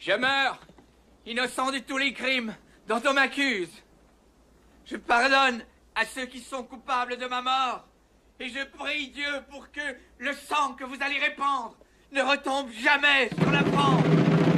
Je meurs, innocent de tous les crimes dont on m'accuse. Je pardonne à ceux qui sont coupables de ma mort. Et je prie Dieu pour que le sang que vous allez répandre ne retombe jamais sur la France.